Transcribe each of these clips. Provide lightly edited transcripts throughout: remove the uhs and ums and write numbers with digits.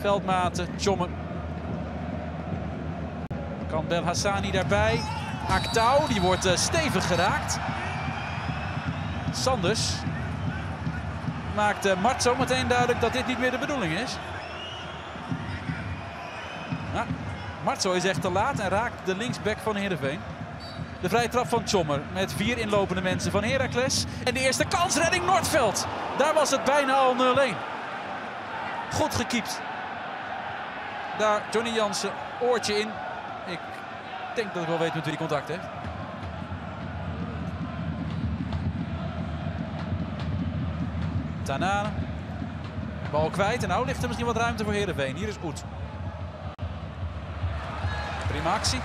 Veldmaten, Tjommer. Kan Belhassani daarbij. Aktau, die wordt stevig geraakt. Sanders maakt Martzo meteen duidelijk dat dit niet meer de bedoeling is. Nou, Martzo is echt te laat en raakt de linksback van Heerenveen. De vrije trap van Tjommer met 4 inlopende mensen van Heracles. En de eerste kansredding Noordveld. Daar was het bijna al 0-1. Goed gekiept. Daar Johnny Jansen, oortje in. Ik denk dat ik wel weet met wie hij contact heeft. Tanane. Bal kwijt en nou ligt er misschien wat ruimte voor Heerenveen. Hier is Oet. Prima actie.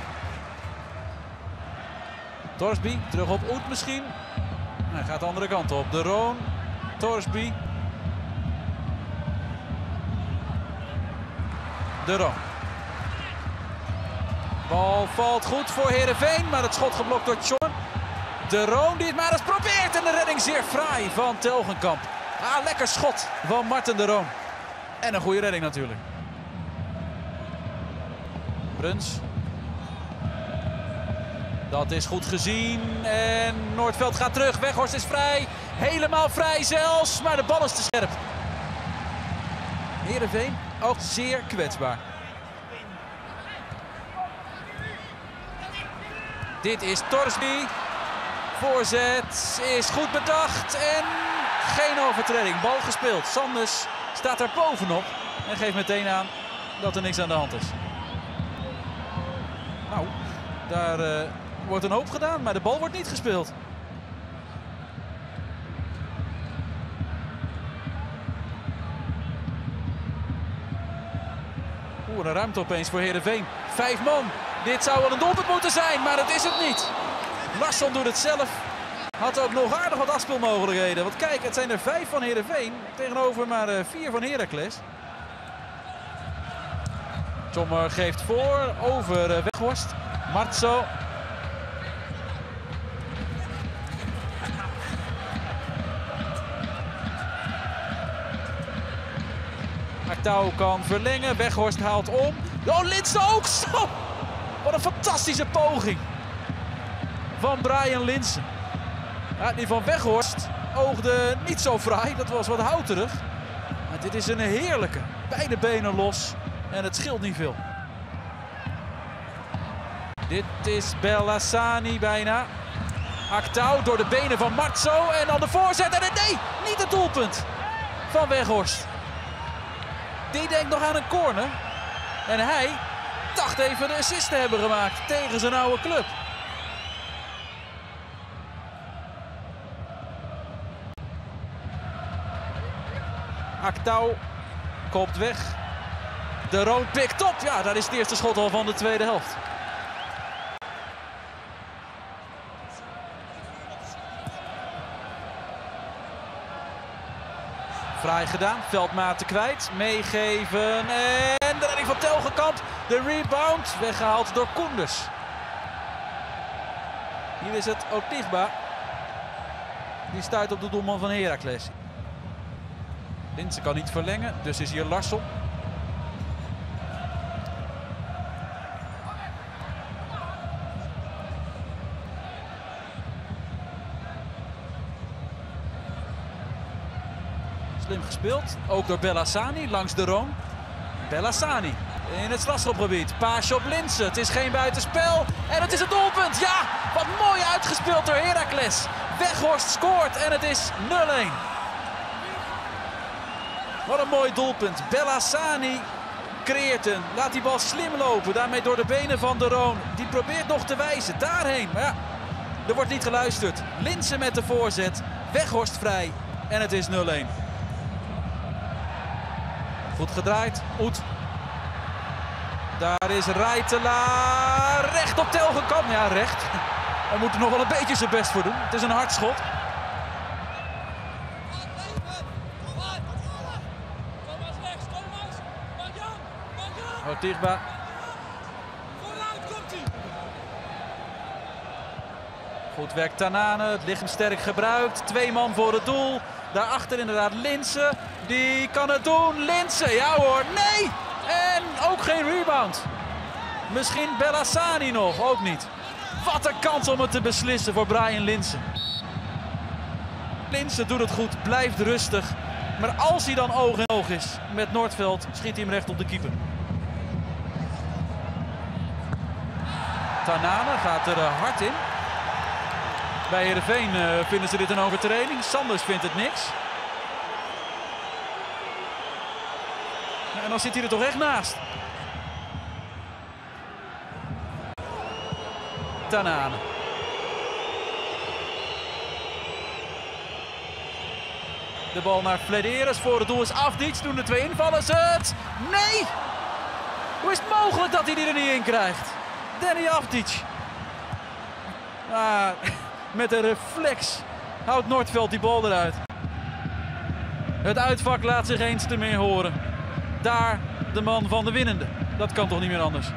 Torsby terug op Oet misschien. Hij gaat de andere kant op. De Roon. Torsby. De Roon. Bal valt goed voor Heerenveen, maar het schot geblokt door Tjommer. De Roon die het maar eens probeert en de redding zeer fraai van Telgenkamp. Ah, lekker schot van Marten de Roon. En een goede redding natuurlijk. Bruns. Dat is goed gezien en Noordveld gaat terug. Weghorst is vrij, helemaal vrij zelfs, maar de bal is te scherp. Heerenveen ook zeer kwetsbaar. Dit is Torsby. Voorzet is goed bedacht en geen overtreding. Bal gespeeld. Sanders staat er bovenop en geeft meteen aan dat er niks aan de hand is. Nou, daar wordt een hoop gedaan, maar de bal wordt niet gespeeld. Oeh, een ruimte opeens voor Heerenveen. 5 man. Dit zou wel een doelpunt moeten zijn, maar dat is het niet. Larsson doet het zelf. Had ook nog aardig wat afspeelmogelijkheden. Want kijk, het zijn er 5 van Heerenveen tegenover maar 4 van Heracles. Tjommer geeft voor over Weghorst. Martzo. Aktau kan verlengen. Weghorst haalt om. Oh, Linssen ook! Zo! Wat een fantastische poging van Brian Linssen. Ja, die van Weghorst oogde niet zo fraai. Dat was wat houterig. Maar dit is een heerlijke. Beide benen los. En het scheelt niet veel. Dit is Belhassani bijna. Aktau door de benen van Martzo. En dan de voorzet. En nee, niet het doelpunt van Weghorst. Die denkt nog aan een corner. En hij dacht even de assist te hebben gemaakt tegen zijn oude club. Aktau kopt weg. De Roon pikt op. Ja, daar is het eerste schot al van de tweede helft. Fraai gedaan. Veldmaten kwijt. Meegeven. En de redding van Telgenkamp. De rebound. Weggehaald door Koenders. Hier is het Otigba. Die stuit op de doelman van Heracles. Linssen kan niet verlengen. Dus is hier Larsson. Slim gespeeld. Ook door Belhassani langs de Roon. Belhassani in het strafschopgebied. Paasje op Linssen. Het is geen buitenspel. En het is het doelpunt. Ja, wat mooi uitgespeeld door Heracles. Weghorst scoort en het is 0-1. Wat een mooi doelpunt. Belhassani creëert hem. Laat die bal slim lopen. Daarmee door de benen van de Roon. Die probeert nog te wijzen. Daarheen. Maar ja, er wordt niet geluisterd. Linssen met de voorzet. Weghorst vrij. En het is 0-1. Goed gedraaid. Oet. Daar is Rijtelaar. Recht op Telgenkamp. Ja, recht. Hij moet er nog wel een beetje zijn best voor doen. Het is een hard schot. Otigba. Goed werk Tanane. Het lichaam sterk gebruikt. 2 man voor het doel. Daarachter inderdaad Linssen. Die kan het doen. Linssen. Ja hoor. Nee. ook geen rebound. Misschien Bellassani nog, ook niet. Wat een kans om het te beslissen voor Brian Linssen. Linssen doet het goed, blijft rustig. Maar als hij dan oog in oog is met Noordveld, schiet hij hem recht op de keeper. Tanane gaat er hard in. Bij Heerenveen vinden ze dit een overtreding. Sanders vindt het niks. En dan zit hij er toch echt naast. Tanane. De bal naar Flederis. Voor het doel is Avdic. Doen de twee invallers het? Nee! Hoe is het mogelijk dat hij die er niet in krijgt? Danny Avdic. Met een reflex houdt Noordveld die bal eruit. Het uitvak laat zich eens te meer horen. Daar de man van de winnende. Dat kan toch niet meer anders.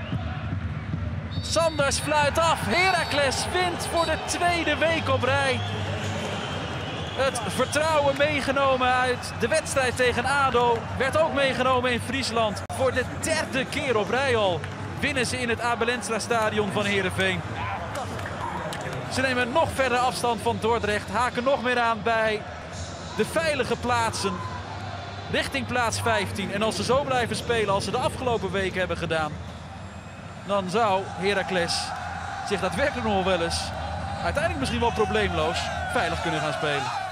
Sanders fluit af. Heracles wint voor de tweede week op rij. Het vertrouwen meegenomen uit de wedstrijd tegen ADO werd ook meegenomen in Friesland. Voor de derde keer op rij al winnen ze in het Abel Enstra stadion van Heerenveen. Ze nemen nog verder afstand van Dordrecht, haken nog meer aan bij de veilige plaatsen richting plaats 15. En als ze zo blijven spelen als ze de afgelopen weken hebben gedaan, dan zou Heracles zich daadwerkelijk nog wel eens, uiteindelijk misschien wel probleemloos, veilig kunnen gaan spelen.